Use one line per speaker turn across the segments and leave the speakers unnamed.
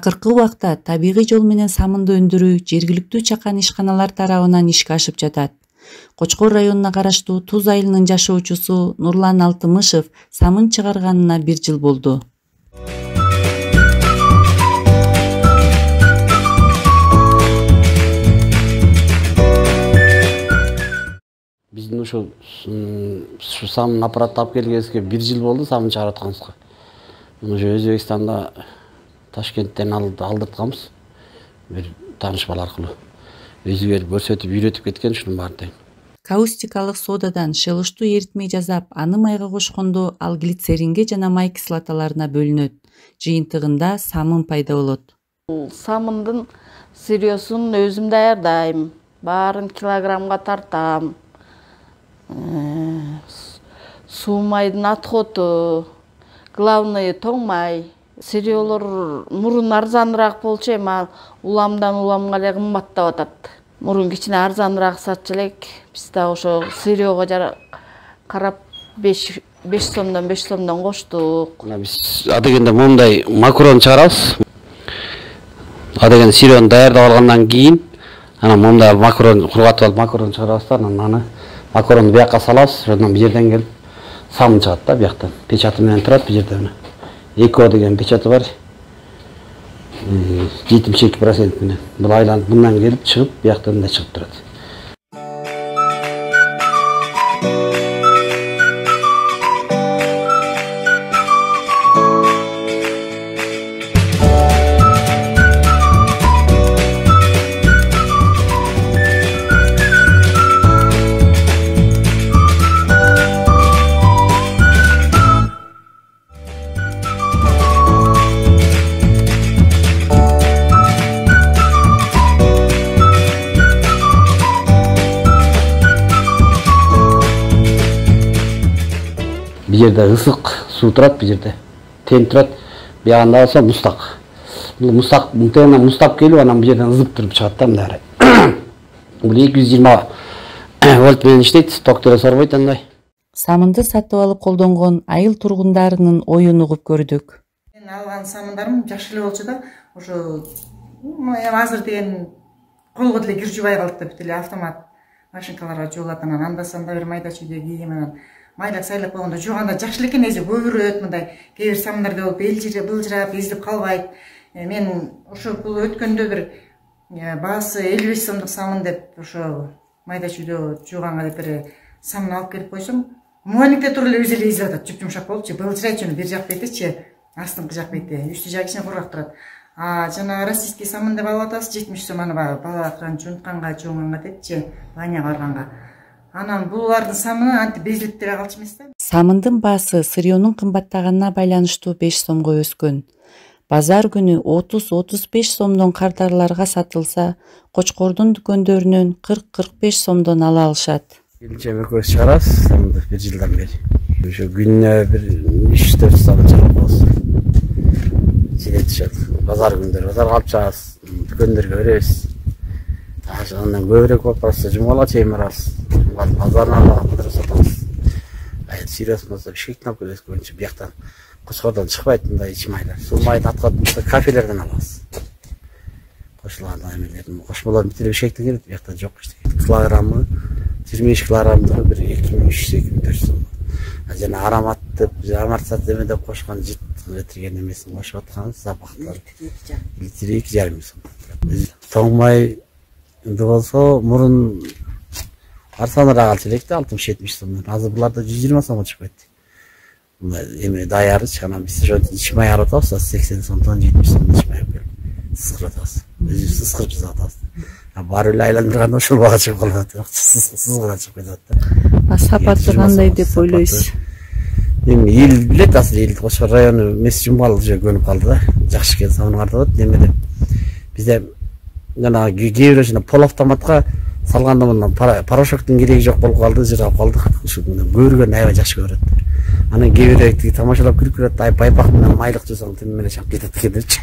Акыркы убакта табигый жол менен самынды өндүрүү жергиликтүү чакан ишканалар тарабынан ишке ашып жатат. Кочкор районуна караштуу Туз айылынын жашоочусу Нурлан Алтымышев самын чыгарганына 1 жыл болду.
Биздин ошо самын аппаратты алып келгенибизге 1 жыл болду самын чыгарып атканыбызга. Ошо Өзбекстанда Ташкенттен алдыртканбыз. Бир тааныш бала аркылуу. Өзү келип көрсөтүп, үйрөтүп кеткен ушунун баарын тең.
Каустикалык содадан шелушту эритмей жасап, аны майга кошкондо ал глицеринге жана май кислоталарына бөлүнөт. Жыйынтыгында самын пайда болот.
Самындын сырьёсун өзүм даярдайм. Баарын килограммга тартам. Суу майдын отходу, главный тоң май. Сырьёлор мурун арзаныраак болчу, эми уламдан уламга эле кымбаттап атат. Мурун кичине арзаныраак сатчу элек. Биз да ошо сырьёго карап 5 сомдон коштук.
Биз адегенде мондай макарон чыгарабыз. Адегенде сырьёну даярдап алгандан кийин, анан мондай макарон кургатып алып макарон чыгарабыз да, анан макаронду бияка салабыз, ошондон бир жерден келип самын чыгат да, бияктан. Печаты менен турат бир жерде. Эко деген печаты бар. 72% менен. Бул айланып мындан келип чыгып, бияктан да чыгып турат. Bir yerde ısık su turat, bir yerde ten turat, bir anda olsa mustak. Muhtemelen mustak geliyor, anam bir yerden ızıp durup çıkarttım da. Bu 220 volt menен иштейт, токтора сорбойт андай.
Самынды сатып алып колдонгон айыл тургундарынын оюн угуп көрдүк.
Мен алган самындарым жакшы эле болчу да, ошо азыр деген колго деле кир жубай калды да, бүт эле автомат машинкаларга жуулат, анан анда санда бир майда чүйдө кийим, анан майлап сайлап койгондо жууганда жакшы эле экен, эзи көбүрөт, мындай кээ бир самындарда болуп былжырап изилип калбайт. Мен ошо бул өткөндө бир баасы 55 сомдук самын деп ошо майда чүйдө жууганга деп бир самын алып келип койсом, муаликте туруп эле өзү эле изилип атат, жуп-жумшак болупчу, былжырайчу, бир жак бетичи, астыңкы жак бети, үстү жагы кичине кургак турат. Жана российский самын деп алып атабыз, 70 сом, аны бала жунтканга, жуунганга депчи, баняга барганга. Анан булардын самыны анти безилип деле калчу эмес да.
Самындын баасы сырьёнун кымбаттаганына байланыштуу 5 сомго өскөн. Базар күнү 30-35 сомдон кардарларга сатылса, Кочкордун дүкөндөрүнөн 40-45 сомдон ала алышат.
Келинчем экөөбүз чыгарабыз самынды 1 жылдан бери. Ошо күнүнө бир 3-4 самын чыгарып коебуз. Жетишет. Базар күндөрү базарга алып чыгабыз, дүкөндөргө беребиз. Андан көбүрөөк болуп калса жумала чейин барабыз. Базарына кыдырып сатабыз. Сырьёсын болсо Бишкектен алып келебиз көбүнчө, бияктан Кочкордон чыкпайт мындай ич майлар. Суу майды аткан кафелерден алабыз. Кошулган эмелердин кошмолорун бүтүп Бишкектен келет, биякта жок эчтеке. Килограммы 25 килограммдыгы бир 2300-2400 сом. Жана ароматтып, амортизация эме деп кошкон жит ветирген эмесин кошуп атканбыз, запахтар. Литри 2,5 сом. Тоң май болсо мурун арзаныраак алчу элек да, 60-70 сомдон. Азыр буларда 120 сомго чыгып кетти. Эме даяры чана биз ошо ич май алып атабыз, 80 сомдон 70 сомдон ич май алып келип сыскырып атабыз. Өзүбүз сыскырып жасап атабыз. Баары эле айландырганда ошол бага чыгып калат, сызгыра чыгып кетет да.
Сапаты кандай деп ойлойсуз?
Эми эл билет, азыр эл Кочкор району эмес жумал уже көнүп калды да. Жакшы экен самын картабат, немеде. Бизде жана кээ бир полуавтоматка салганда мындан порошоктун кереги жок болуп калды, жырап калдык. Ушуну көргөн аябай жакшы көрөт. Анан кээ бирөөктү тамашалап күлүп келет, байпак менен майлык жасаң тим менен чап кетет экендирчи.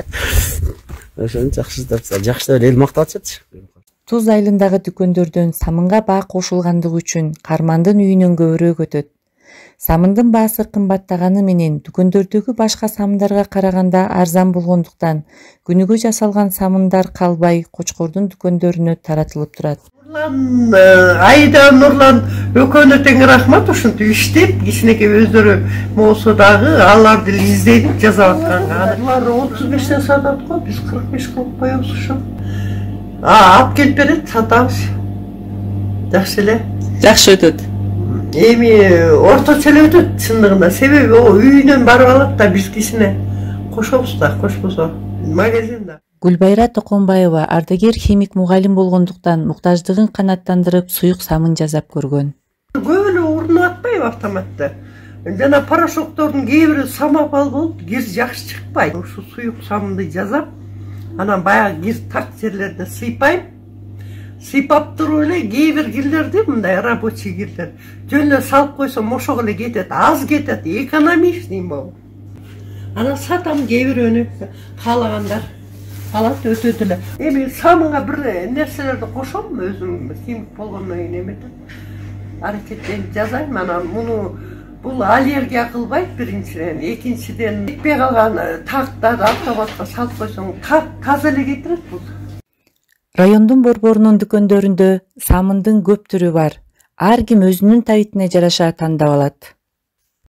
Ошону жакшы деп эл мактап атышат.
Туз айылындагы дүкөндөрдөн самынга баа кошулгандыгы үчүн кармандын үйүнөн көбүрөөк өтөт. Самындын баасы кымбаттаганы менен дүкөндөрдөгү башка самындарга караганда арзан болгондуктан күнүгө жасалган самындар калбай Кочкордун дүкөндөрүнө таратылып турат.
Айда Нурлан экөөнө тең рахмат, ушинтип иштеп, кичинекей өздөрү болсо дагы аларды изденип жасап атканга. Алар 35тен сатат го, биз 45 кылып коебуз ушу. Алып келип берет, сатабыз. Жакшы эле.
Жакшы өтөт.
Эми орточо эле өтөт чындыгында. Себеби о үйүнөн барып алат да бизгисине кошобуз да, кошпосо магазинде.
Гүлбайра Токонбаева ардагер химик мугалим болгондуктан муктаждыгын канааттандырып суюк самын жасап көргөн.
Көп эле урунуп атпайбы автоматта. Жана порошоктордун кээ бири самопал болуп, кир жакшы чыкпайт. Ушу суюк самынды жасап, анан баягы кир так жерлерде сыйпайм. Сыйпап туруп эле кээ бир кирлерди, мындай рабочий кирлер, жөн эле салып койсом ошого эле кетет, аз кетет, экономичный болуп. Анан сатам кээ бирөөнү каалагандар алат, өтөт эле. Эми самынга бир нерселерди кошом, өзүм химик болгондон кийин эметет. Аракеттенип жасайм, анан муну бул аллергия кылбайт биринчиден, экинчиден жетпей калган тактарды автоматка салып койсоң таза эле кетирет бул.
Райондун борборунун дүкөндөрүндө самындын көп түрү бар. Ар ким өзүнүн табитине жараша тандап алат.